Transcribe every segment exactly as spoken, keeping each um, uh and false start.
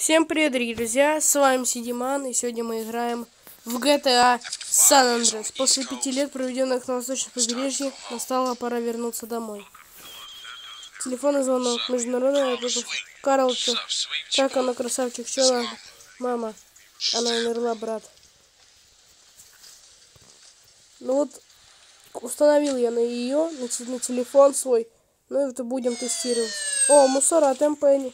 Всем привет, дорогие друзья, с вами Сидиман, и сегодня мы играем в джи ти эй San Andreas. После пяти лет, проведенных на восточном побережье, настала пора вернуться домой. Телефонный звонок, международная оплата. Карл, как она, красавчик, что надо? Мама, она умерла, брат. Ну вот, установил я на ее, на, на телефон свой, ну и это будем тестировать. О, мусора, Тэм Пенни.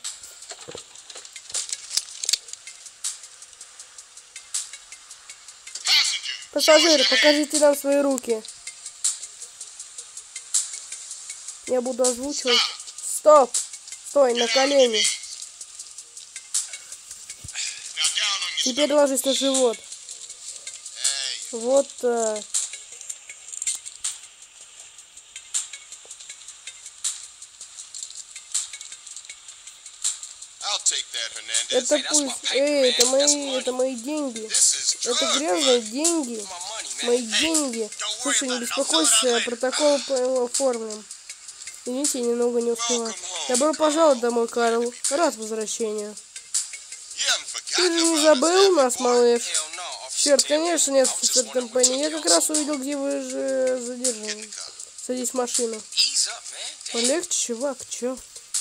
Пассажиры, покажите нам свои руки. Я буду озвучивать. Стоп! Стой, на колени. Теперь ложись на живот. Вот так. Это пусть. Эй, это мои, это мои деньги. Это грязные деньги. Мои деньги. Слушай, не беспокойся, протокол оформлен. Извините, я немного не успела. Добро пожаловать домой, Карл. Рад возвращению. Ты же не забыл нас, малыш? Черт, конечно нет, офицер Тэм Пенни. Я как раз увидел, где вы же задержаны. Садись в машину. Полегче, чувак, чё?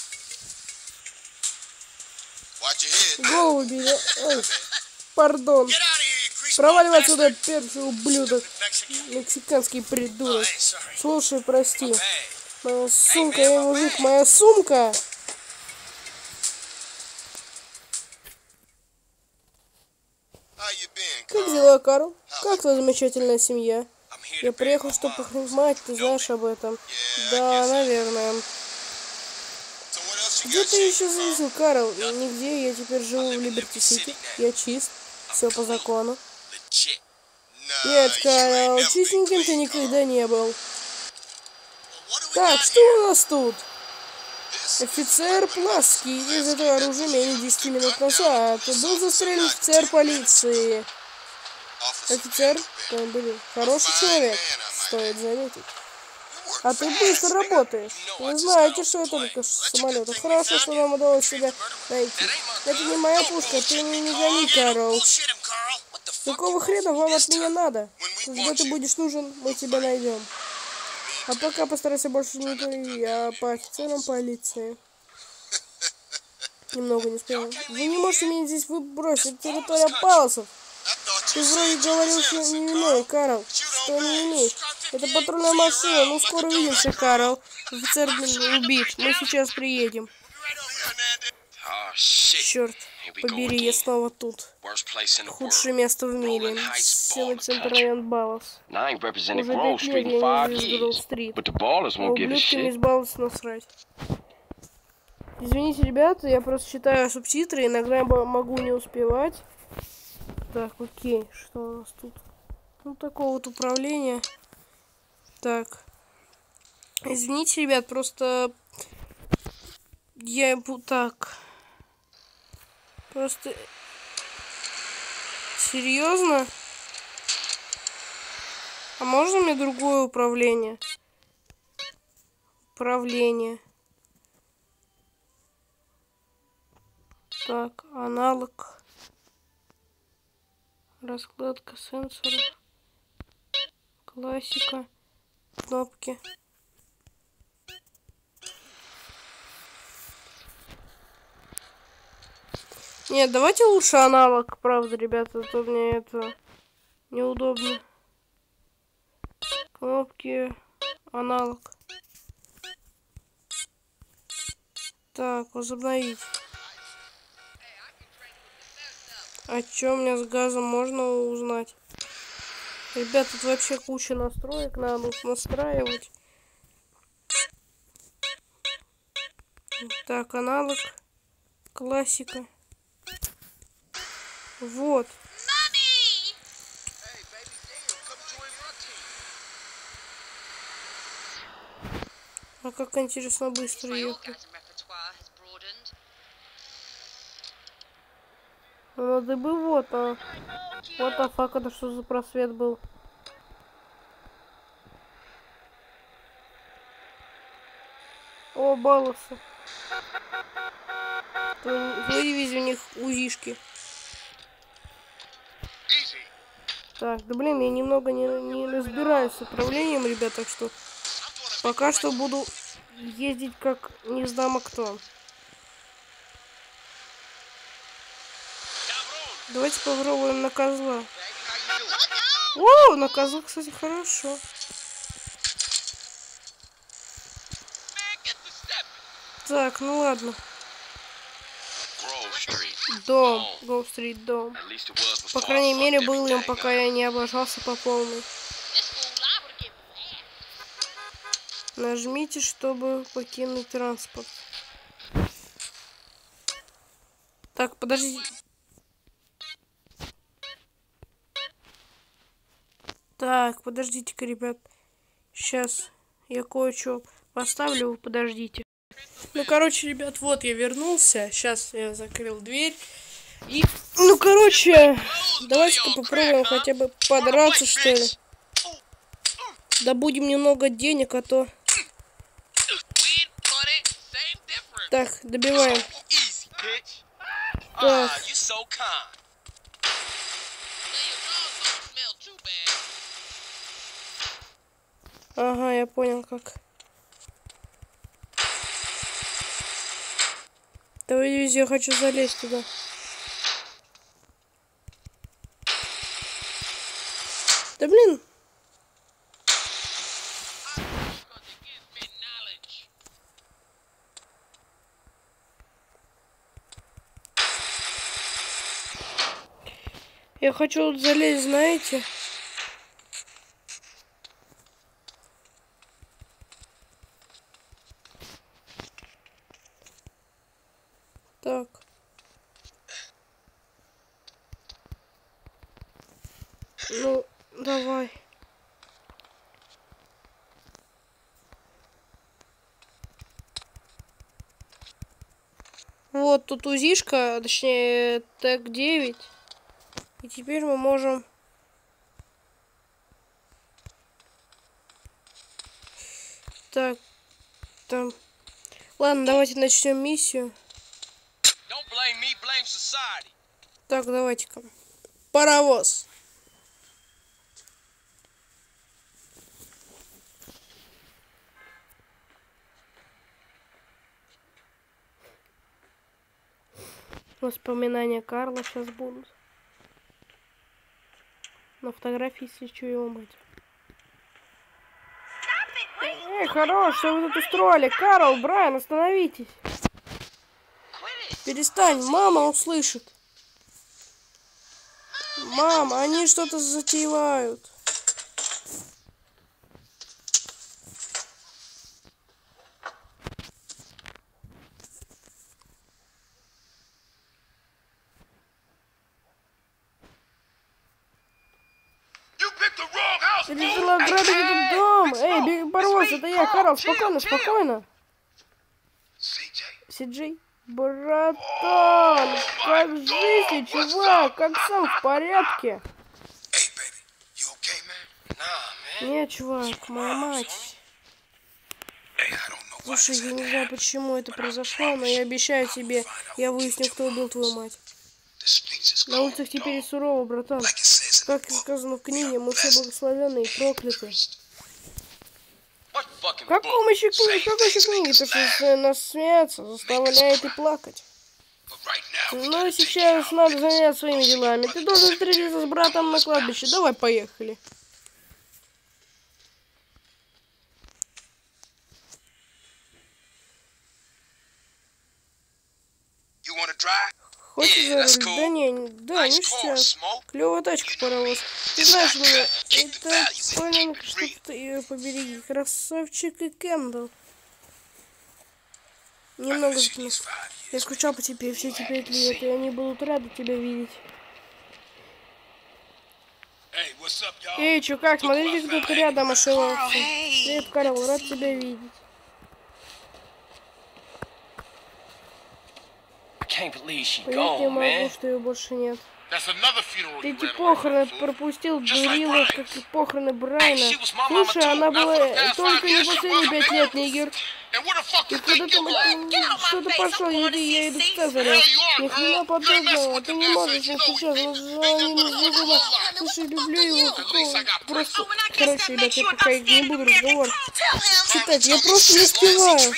Голову бери. Ой, пардон. Проваливай отсюда, первый ублюдок. Мексиканский придурок. Слушай, прости. Моя сумка, эй, мужик, моя сумка! Как дела, Карл? Как твоя замечательная семья? Я приехал, чтобы похмать, ты знаешь об этом. Да, наверное. Где ты еще зависел, Карл? Нигде, я теперь живу в Либерти-Сити. Я чист, все по закону. Нет, Карл, чистеньким ты никогда не был. Так, что у нас тут? Офицер Плаский из этого оружия менее десяти минут назад был застрелен офицер полиции. Офицер, там были хороший человек, стоит заметить. А ты быстро работаешь. Вы знаете, что это только самолет. Хорошо, что нам удалось себя найти. Это не моя пушка, ты не, не гони, Карл. Какого хрена вам от меня надо? Когда ты будешь нужен, мы тебя найдем. А пока постарайся больше не говорить, я по офицерам полиции. Немного не успела. Вы не можете меня здесь выбросить, это территория Палосов. Ты вроде говорил, что невиновен, Карл. Что не имеешь? Это патрульная машина, ну скоро увидимся, Карл. Офицер убит, мы сейчас приедем. Черт, побери, я снова тут. Худшее место в мире. Самый центр район Баллас. Уже пять лет я не здесь Гроув-стрит. А ублюдкам из Баллас насрать. Извините, ребята, я просто читаю субтитры, иногда я могу не успевать. Так, окей, что у нас тут? Ну, такого вот управления. Так. Извините, ребят, просто... Я... Так... Просто... Серьезно? А можно мне другое управление? Управление. Так, аналог. Раскладка сенсора. Классика. Кнопки. Нет, давайте лучше аналог, правда, ребята, а то мне это неудобно. Кнопки, аналог. Так, возобновить. А чё у меня с газом можно узнать? Ребята, тут вообще куча настроек надо настраивать. Так, аналог, классика. Вот. А как интересно быстро ехать. Ну, надо бы вот, а. Вот, а фак, это что за просвет был? О, Балласы. В дивизии у них узишки. Так, да блин, я немного не, не разбираюсь с управлением, ребят, так что пока что буду ездить как не знамо кто. Давайте попробуем на козла. О, на козла, кстати, хорошо. Так, ну ладно. Дом, Гроув-стрит, дом. По крайней мере, был им, пока я не облажался по полной. Нажмите, чтобы покинуть транспорт. Так, подожди. Так, подождите-ка, ребят. Сейчас я кое-что поставлю, вы подождите. Ну, короче, ребят, вот я вернулся. Сейчас я закрыл дверь. И, ну, короче, давайте-ка попробуем хотя бы подраться, что ли. Добудем немного денег, а то... Так, добиваем. Так. Ага, я понял, как. Давай, я хочу залезть туда. Да блин. Я хочу вот залезть, знаете? Так. Ну, давай. Вот тут узишка, точнее, тег девять. И теперь мы можем... Так, там... Ладно, давайте начнем миссию. Так, давайте-ка. Паровоз. Воспоминания Карла сейчас будут. На фотографии свечу его мать. Эй, хорош, что вы тут устроили? Карл, Брайан, остановитесь. Перестань, мама услышит. Мама, они что-то затевают. Ты решила ограбить этот дом. Эй, беги, паровоз, это я, Карл, спокойно, спокойно. Си-Джей. Братан, как в жизни, чувак, как сам, в порядке? Нет, чувак, моя мать. Слушай, я не знаю, почему это произошло, но я обещаю тебе, я выясню, кто убил твою мать. На улицах теперь сурово, братан. Как сказано в книге, мы все благословенные и прокляты. В каком еще книге? В какой еще книге? То, что нас смеяться, заставляет и плакать. Но сейчас надо заняться своими делами. Ты должен встретиться с братом на кладбище. Давай, поехали. Хочешь за руль? Да не, да, ништяк. Клевая тачка, паровоз. Ты знаешь, меня, это Полинг, чтоб ты ее побереги. Красавчик и Кендалл. Немного затмил. Я скучал по тебе все эти пять лет, и они будут рады тебя видеть. Эй, чувак, смотрите, кто-то рядом ошивался. Привет, Карл, рад тебя видеть. Поверить не могу, что ее больше нет. Ты эти похороны пропустил, дурила, как и похороны Брайана. Слушай, она была только не последние пять лет, Нигер. И куда ты, мать, что-то пошел, иди, я иду к Цезарю. Ни хрена подобного, ты не можешь, он сейчас, он знакома. Слушай, люблю его, какого, просто... Короче, ребят, я пока их не буду разговор читать, я просто не успеваю.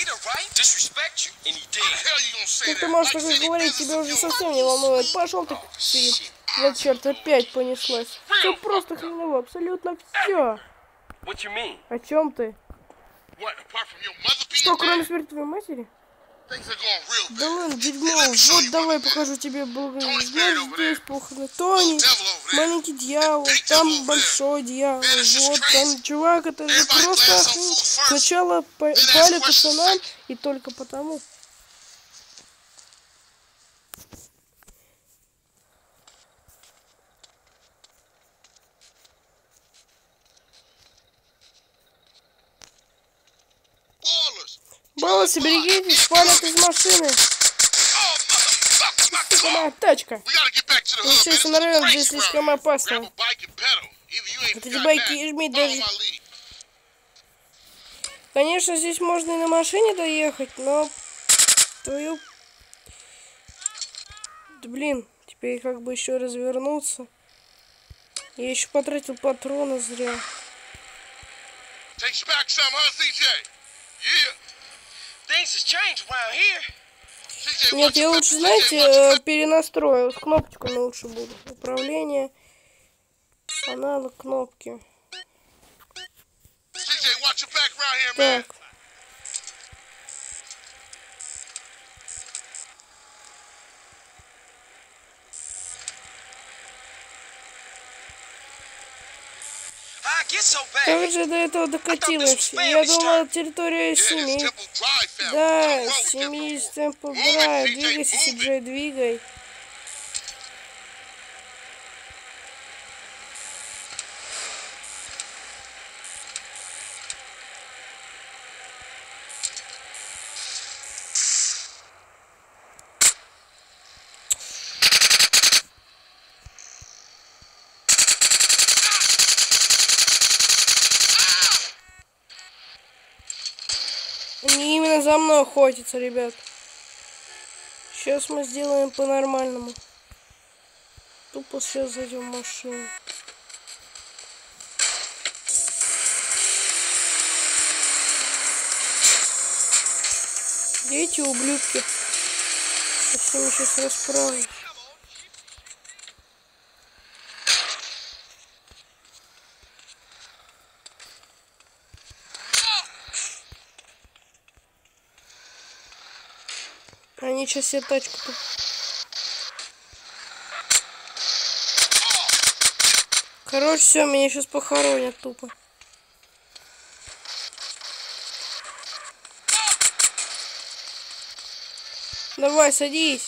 Как ты можешь такое говорить, тебя уже совсем не волнует. Пошел ты, Филипп. Вот черт, опять понеслась. Все просто хреново, абсолютно все. О чем ты? Что, кроме смерти твоей матери? Да ладно, дерьмо, вот давай покажу тебе благо. Здесь похороны Тони, маленький дьявол, там большой дьявол, вот там чувак, это же просто охренеть. Сначала палят пацанам и только потому. Балласы, берегитесь, палят из машины. Это моя тачка. Возвращайся на район, здесь слишком опасно. Эти байки и жми даже... Конечно, здесь можно и на машине доехать, но... Твою... Да, блин, теперь как бы еще развернуться. Я еще потратил патроны зря. Нет, я лучше, знаете, перенастрою. С кнопочками лучше буду. Управление. Аналог кнопки. Так. Как же до этого докатилась? Я думала, территория семьи. Да, семьи из Темпл Драйв. Двигайся, Си Джей, двигай. Они именно за мной охотятся, ребят. Сейчас мы сделаем по-нормальному. Тупо сейчас зайдем в машину. Где эти ублюдки? Я с ними сейчас расправлюсь. Они сейчас себе тачку тут. Короче, все, меня сейчас похоронят тупо. Давай, садись.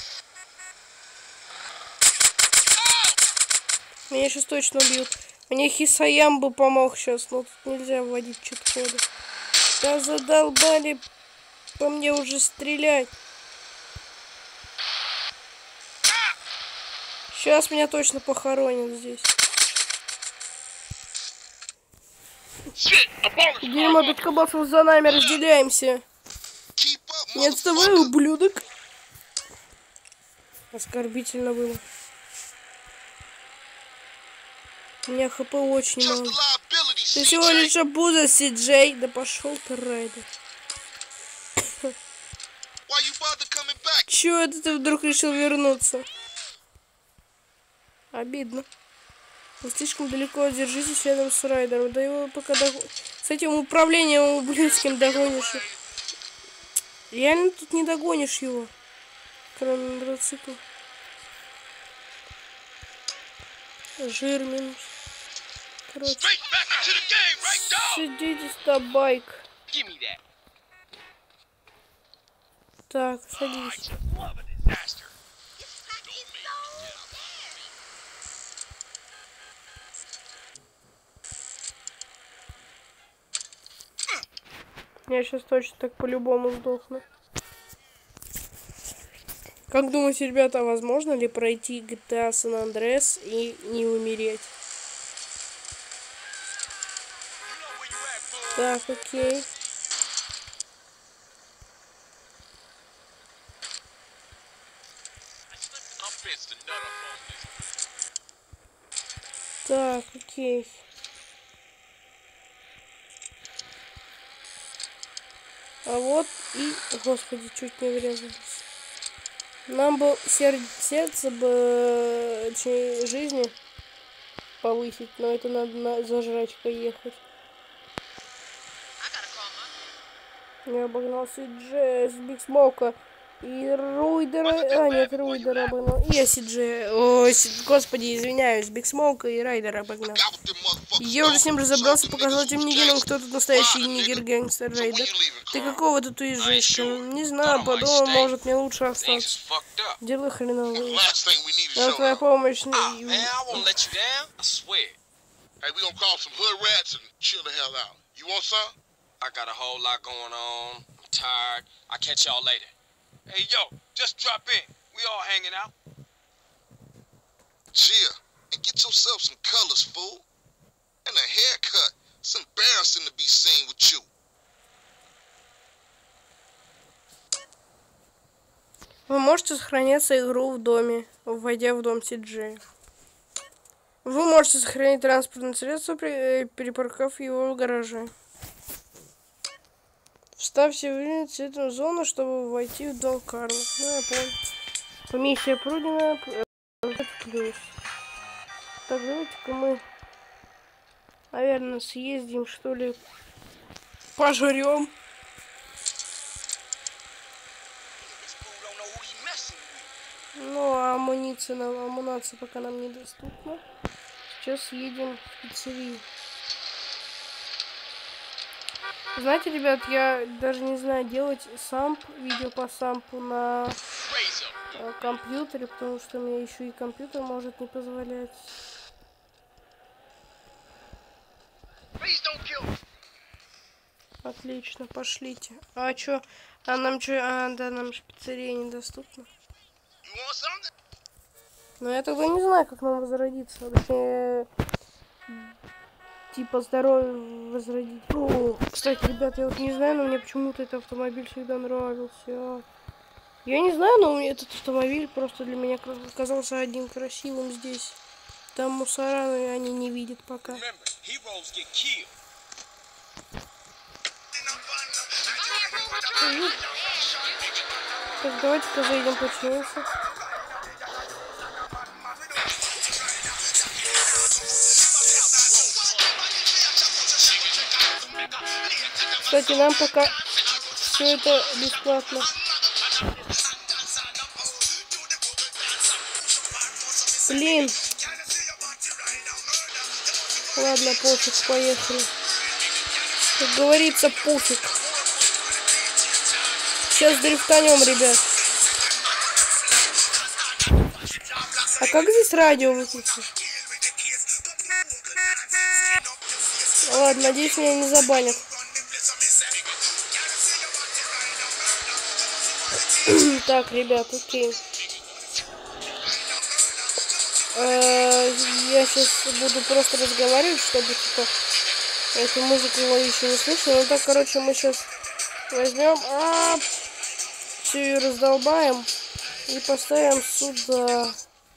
Меня сейчас точно убьют. Мне Хисаям бы помог сейчас, но тут нельзя вводить чит-коды. Да задолбали по мне уже стрелять. Сейчас меня точно похоронят здесь. Дерьмо, пять кабасов за нами, разделяемся. Не отставай, ублюдок. Оскорбительно было. У меня хп очень мало. Ты всего лишь обуза, Си Джей. Да пошел ты, Райдер. Чего это ты вдруг решил вернуться? Обидно. Вы слишком далеко, держитесь рядом с Райдером. Да его пока дог... с этим управлением ублюдским догонишь. Реально тут не догонишь его. Кроме мотоцикла. Жир минус. Короче. Садитесь на байк. Так, садись. Я сейчас точно так по-любому сдохну. Как думаете, ребята, возможно ли пройти джи ти эй San Andreas и не умереть? Так, окей. Так, окей. А вот и... Господи, чуть не врезались. Нам бы сер... сердце бы... Точнее, жизни повысить, но это надо на... за жрачкой ехать. Я обогнал Си-Джей с Биг Смоука и Руидера... А, нет, Руидера обогнал. И я Си-Джей... Ой, Си... Господи, извиняюсь, Биг Смоука и Райдера обогнал. Я уже с ним разобрался, показал тем нигерам, кто тут настоящий нигер-гангстер Райдер. Ты какого тут уезжаешь? Не знаю, подумал, может мне лучше остаться. Дела хреновые. Нам твоя помощь... I got a whole lot going on. I'm tired. I'll catch y'all later. Hey, yo, just drop in. We all hanging out. Chill and get yourself some colors, fool. And a haircut. It's embarrassing to be seen with you. Вы можете сохраняться игру в доме, войдя в дом Си-Джей. Вы можете сохранить транспортное средство, перепарковав его в гараже. Вставьте в цветную зону, чтобы войти в дом Карла. Ну, я понял. Помиссия пройдена. Плюс. Так, давайте-ка мы, наверное, съездим, что ли, пожрем. Ну, а амуниция нам, амунация пока нам недоступна. Сейчас едем в пиццерию. Знаете, ребят, я даже не знаю делать самп, видео по сампу на э, компьютере, потому что мне еще и компьютер может не позволять. Отлично, пошлите. А чё? А нам чё? А, да, нам же пиццерия недоступна. Но я тогда не знаю, как нам возродиться. Точнее, типа здоровье возродить. О, кстати, ребят, я вот не знаю, но мне почему-то этот автомобиль всегда нравился. Я не знаю, но мне этот автомобиль просто для меня оказался один красивым здесь. Там мусора, но они не видят пока. Так, давайте-ка зайдем починиться. Кстати, нам пока все это бесплатно. Блин. Ладно, пофиг, поехали. Как говорится, пофиг. Сейчас дрифтанем, ребят. А как здесь радио выключить? Ладно, надеюсь, меня не забанят. Так, ребят, окей. Я сейчас буду просто разговаривать, чтобы типа эту музыку еще не слышно. Ну так, короче, мы сейчас возьмем, а все ее раздолбаем и поставим сюда.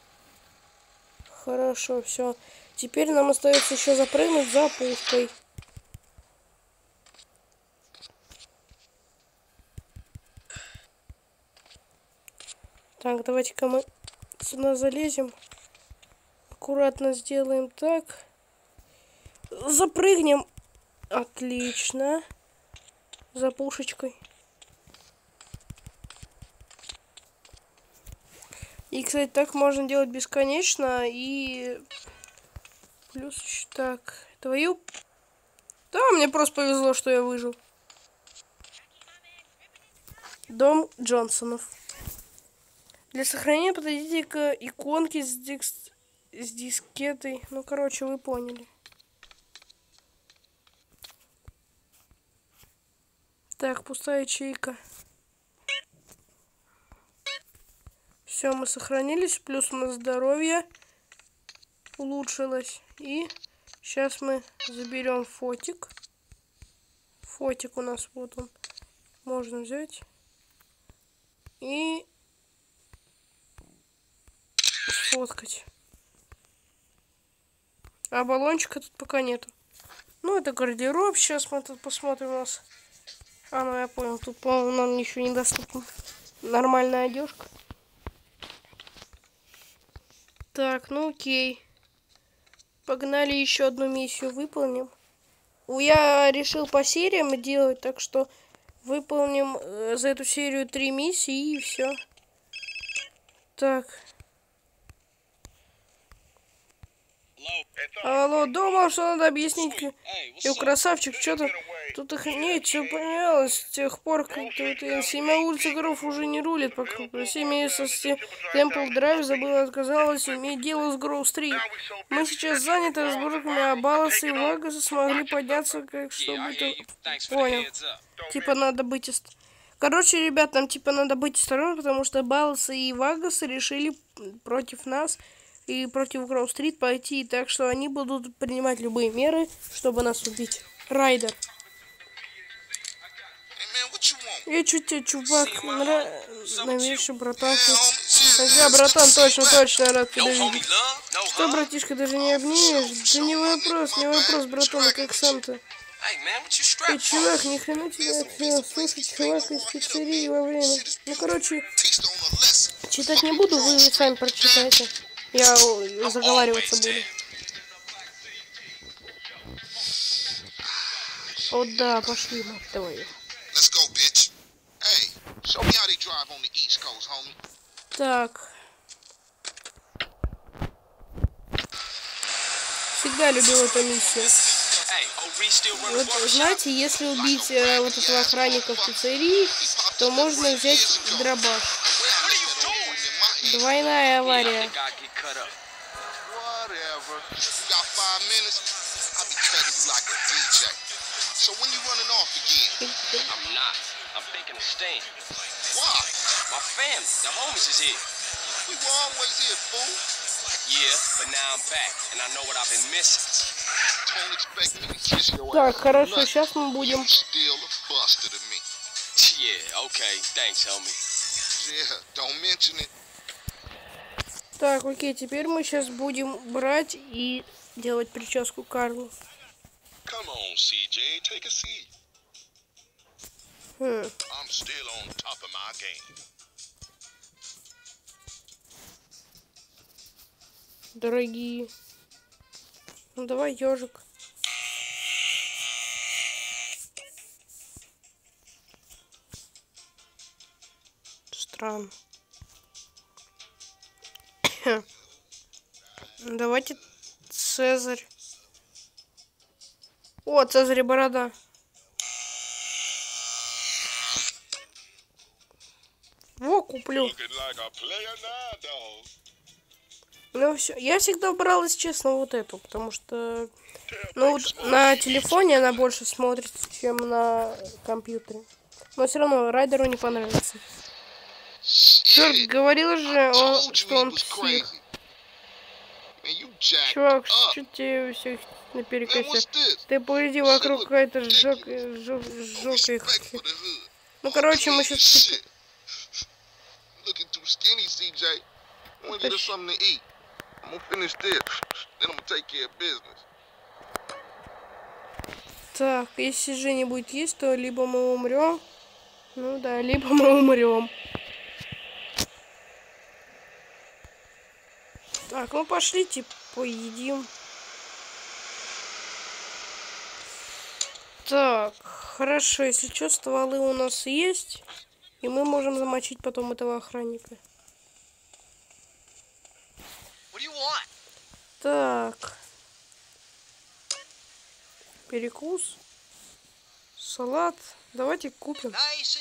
Хорошо, все. Теперь нам остается еще запрыгнуть за пушкой. Так, давайте-ка мы сюда залезем. Аккуратно сделаем так. Запрыгнем. Отлично. За пушечкой. И, кстати, так можно делать бесконечно. И плюс еще так. Твою... Да, мне просто повезло, что я выжил. Дом Джонсонов. Для сохранения подойдите к иконке с, дикс... с дискетой. Ну, короче, вы поняли. Так, пустая ячейка. Все, мы сохранились. Плюс у нас здоровье улучшилось. И сейчас мы заберем фотик. Фотик у нас вот он. Можно взять. И... сфоткать. А баллончика тут пока нету. Ну, это гардероб. Сейчас мы тут посмотрим у нас. А, ну я понял. Тут, по-моему, нам ничего не доступно. Нормальная одежка. Так, ну окей. Погнали, еще одну миссию выполним. Я решил по сериям делать, так что выполним э, за эту серию три миссии и все. Так. Алло, думал, что надо объяснить. Ё, красавчик, что-то тут охренеть, все поменялось с тех пор, как тут семья улицы Горов уже не рулит по кругу. Семья со Темпл Драйв забыла, отказалась иметь дело с Гроув-стрит. Мы сейчас заняты разборками, а Баллас и Вагаса смогли подняться, как чтобы ты понял. Типа надо быть... Короче, ребят, нам типа надо быть осторожным, потому что Баллас и Вагас решили против нас и против Гроув-стрит пойти, так что они будут принимать любые меры, чтобы нас убить. Райдер. Я чуть тебе, чувак, нра... новейший братан. Ага, братан, точно, точно, рад тебя видеть. Что, братишка, даже не обнимешь? Да не вопрос, не вопрос, братан, как сам-то? Эй, чувак, ни хрена тебе отвел. Слушай, чувак из пиццерии во время. Ну, короче, читать не буду, вы сами прочитайте. Я заговариваться буду. О, да, пошли, мать твою. Так. Всегда любил эту миссию. Вот, знаете, если убить э, вот этого охранника в пиццерии, то можно взять дробаш. Двойная авария. Так, хорошо, сейчас мы будем. Так, окей, теперь мы сейчас будем брать и делать прическу Карлу. Хм. Дорогие. Ну давай, ежик. Странно. Давайте Цезарь. О, Цезарь и борода. Во, куплю. Ну все, я всегда брал, если честно, вот эту, потому что, ну вот на телефоне она больше смотрится, чем на компьютере. Но все равно Райдеру не понравится. Черт, говорил же, он, что он псих. Чувак, что тебе у всех наперекосяк? Ты погляди, вокруг какая-то жёгкая, жёгкая. Ну, короче, мы сейчас... Так, если же не будет есть, то либо мы умрем. Ну да, либо мы умрем. Так, ну пошлите, поедим. Так, хорошо, если что, стволы у нас есть. И мы можем замочить потом этого охранника. Так. Перекус. Салат. Давайте купим.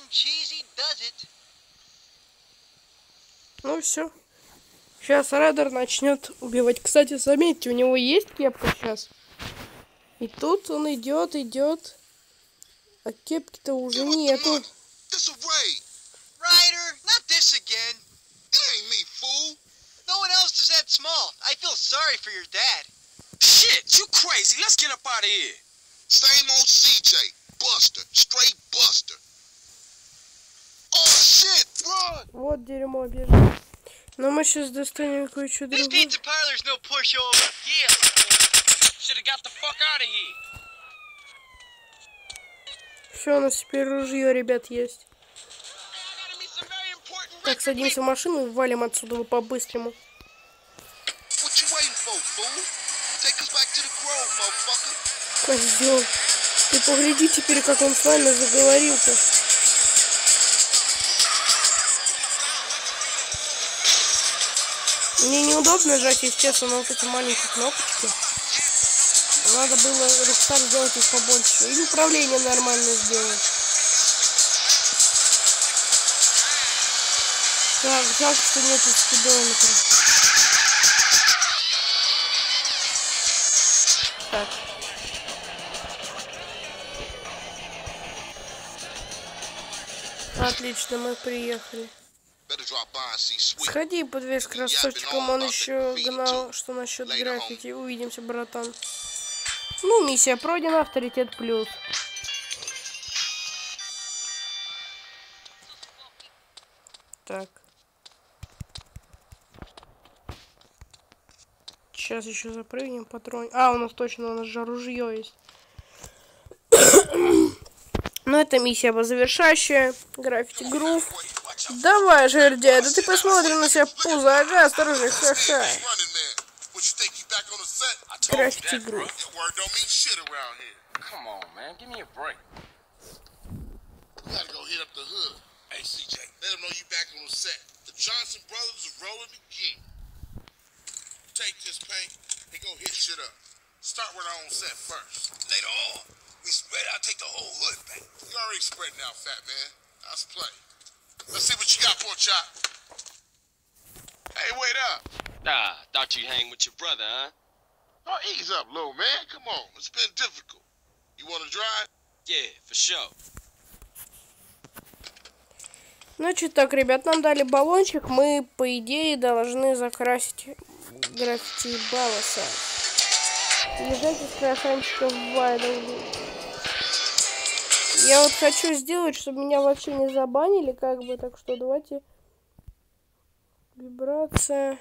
Ну все. Сейчас Райдер начнет убивать. Кстати, заметьте, у него есть кепка сейчас. И тут он идет, идет. А кепки-то уже нету. Ryder, not this again. It ain't me, fool. No one else is that small. I feel sorry for your dad. Shit, you crazy. Let's get up out of here. Same old C J. Buster. Straight Buster. Oh, shit, run! Вот дерьмо, бежит. Но мы сейчас достанем кое-что This другое. pizza parlor's no pushover. Yeah. Should have got the fuck out of here. Все, у нас теперь ружье, ребят, есть. Так, садимся в машину и валим отсюда по-быстрому. Козел. Ты погляди теперь, как он с вами заговорил-то. Мне неудобно нажать, если честно, на вот эти маленькие кнопочки. Надо было Rockstar сделать их побольше. Или управление нормально сделать. Так, жалко, что нету спидометра. Так. Отлично, мы приехали. Сходи, подвесь красавчиком, он еще гнал, что насчет граффити. Увидимся, братан. Ну, миссия пройдена, авторитет плюс. Так. Сейчас еще запрыгнем, патрон. А, у нас точно, у нас же ружье есть. Но это миссия завершающая. Граффити Грув. Давай, жердяй, да ты посмотри на себя пузо, ага, осторожно, ха-ха. Граффити Грув. Take this paint and go hit shit up. Start with our own set first. Later on, we spread out, take the whole hood back. You already spreading out, fat man. Let's play. Let's see what you got for a chop. Hey, wait up. Ah, thought you'd hang with your brother, huh? Oh, ease up, little man. Come on, it's been difficult. You want to drive? Yeah, for sure. Значит так, ребят, нам дали баллончик. Мы, по идее, должны закрасить граффити Балласа. Езжайте с красавчиком в Вайдл. Я вот хочу сделать, чтобы меня вообще не забанили, как бы, так что давайте. Вибрация.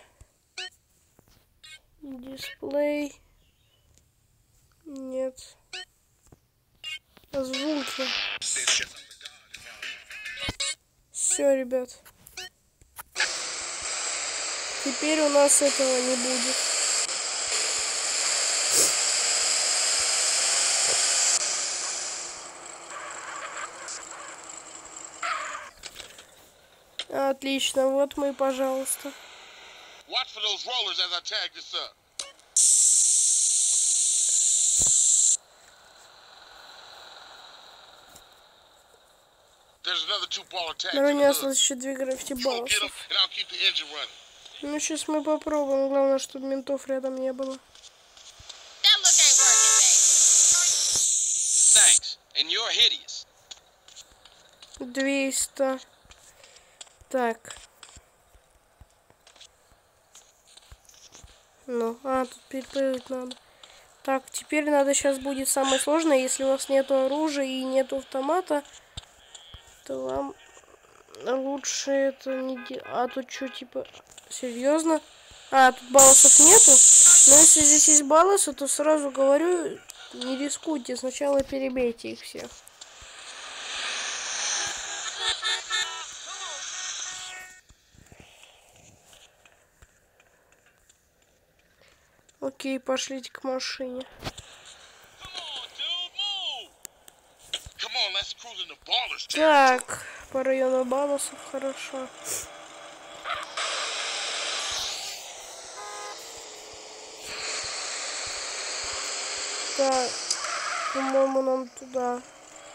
Дисплей. Нет. Звуки. Все, ребят. Теперь у нас этого не будет. Отлично, вот мы, пожалуйста. Но у меня осталось еще две граффити Балласа. Ну, сейчас мы попробуем. Главное, чтобы ментов рядом не было. двести. Так. Ну, а, тут перепрыгнуть надо. Так, теперь надо сейчас будет самое сложное. Если у вас нету оружия и нету автомата, то вам лучше это не делать. А тут что, типа, серьезно? А, тут балласов нету. Но если здесь есть балласы, то сразу говорю, не рискуйте. Сначала перебейте их всех. Окей, пошлите к машине. Так, по району балласов хорошо. Так, по-моему, нам туда.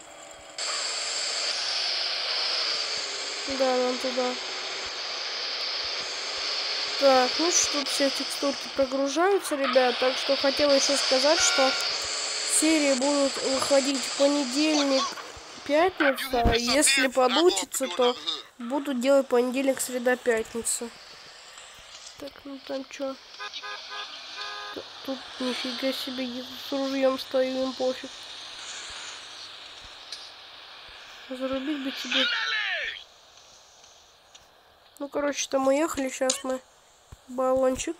Да, нам туда. Так, ну что, тут все текстурки прогружаются, ребят. Так что хотела еще сказать, что серии будут выходить в понедельник, пятница. Если получится, то буду делать понедельник, среда, пятница. Так, ну там что? Тут нифига себе, я с ружьем стою, им пофиг. Зарубить бы тебе. Ну Ну, короче, там уехали. Сейчас мы баллончик.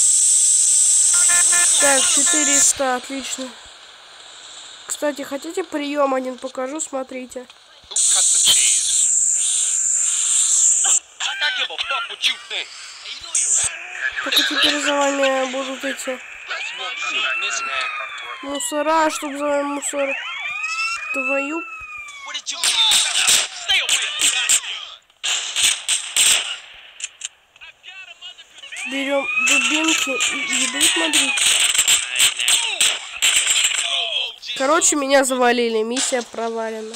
Так, четыреста, отлично. Кстати, хотите прием один покажу? Смотрите. Только теперь за вами будут эти мусора, чтобы за вами мусор. Твою. Берем дубинки и еду смотреть. Короче, меня завалили. Миссия провалена.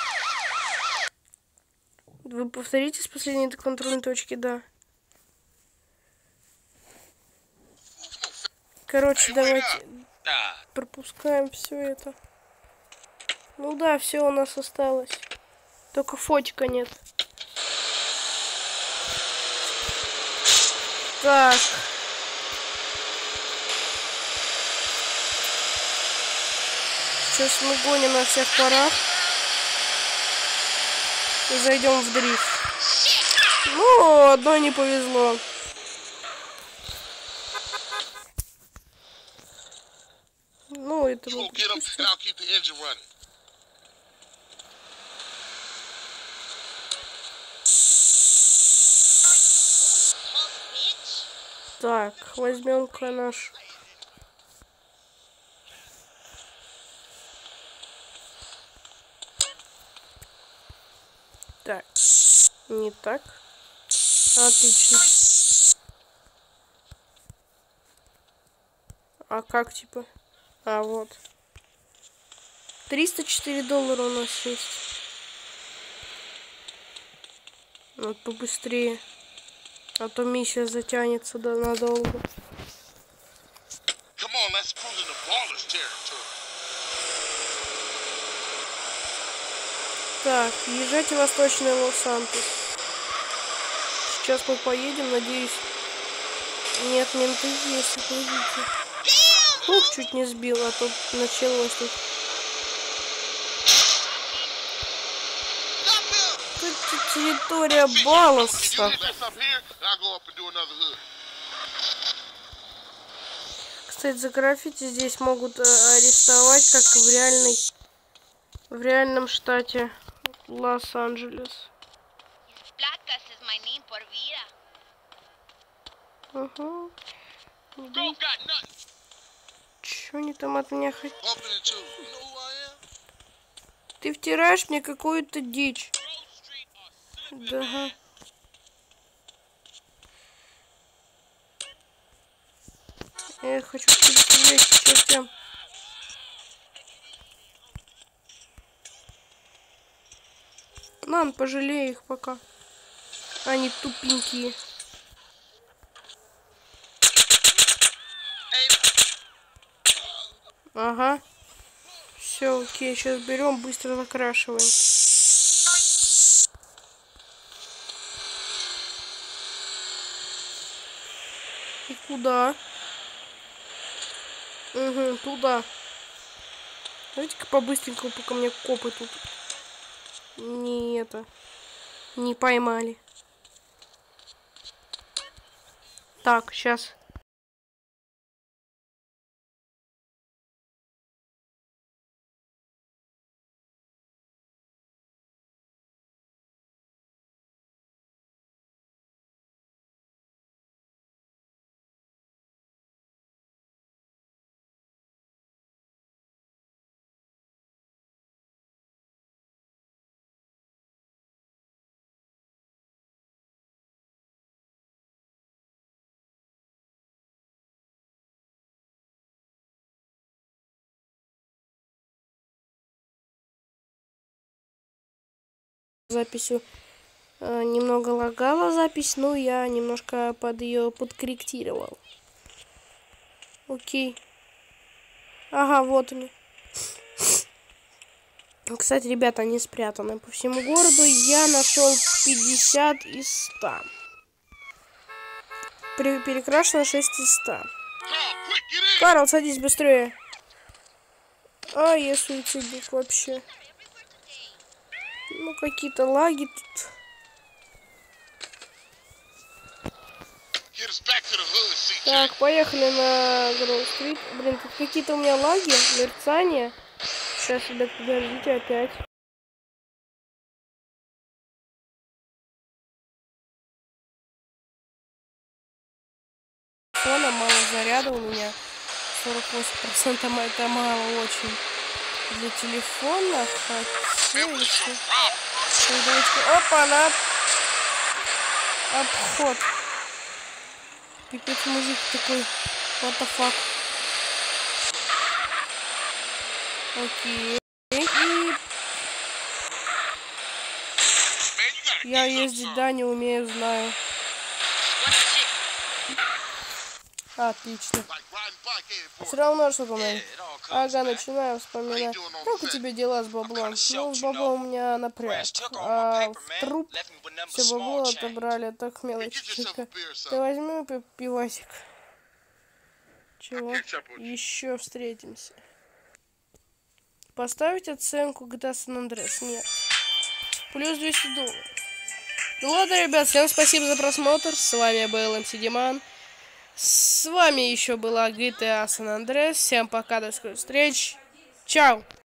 Вы повторите с последней контрольной точки, да. Короче, давайте пропускаем все это. Ну да, все у нас осталось. Только фотика нет. Так. Сейчас мы гоним на всех парах. И зайдем в дрифт. Ну, одной не повезло. Ну, это вот. Так, возьмем-ка наш. Так, не так. Отлично. А как, типа? А, вот. триста четыре доллара у нас есть. Вот побыстрее. А то миссия затянется да, надолго. Так, езжайте в Восточный Лос-Сантос. Сейчас мы поедем, надеюсь. Нет, менты есть, отойдите. Ух, чуть не сбил, а то началось тут. Тут территория Балласа. Кстати, за граффити здесь могут арестовать, как в реальной, в реальном штате Лос-Анджелес. Угу. Чё они там от меня хотят? Ты втираешь мне какую-то дичь. Да. Я хочу перестрелять к чертям. Ладно, пожалей их пока. Они тупенькие. Ага. Все, окей, сейчас берем, быстро закрашиваем. И куда? Угу, туда. Давайте-ка по-быстренькому, пока мне копы тут не это не поймали. Так, сейчас. Записью э, немного лагала запись, но я немножко под ее подкорректировал. Окей. Ага, вот они. Кстати, ребята, они спрятаны по всему городу. Я нашел пятьдесят из ста. Перекрашено шесть из ста. Карл, садись быстрее. А, я суицидник вообще. Ну, какие-то лаги тут. to the hood, C J. Так, поехали на Гроув-стрит. Блин, тут какие-то у меня лаги, мерцания. Сейчас, ребят, подождите опять. Фона мало заряда у меня. сорок восемь процентов это мало очень. Для телефона хотя еще... Опа, на обход. Пипец, мужик такой. What the fuck. Окей. И... Я ездить, да, не умею, знаю. Отлично. Все равно что-то, наверное. Ага, начинаю вспоминать. Как у тебя дела с баблом? Ну, с баблом у меня напряг. А в труп все бабло отобрали, так мелочечка. Ты возьми пи пивасик. Чего? Еще встретимся. Поставить оценку джи ти эй San Andreas? Нет. Плюс двести долларов. Ну ладно, ребят, всем спасибо за просмотр. С вами был эм си Диман. С вами еще была джи ти эй San Andreas. Всем пока, до скорых встреч. Чао.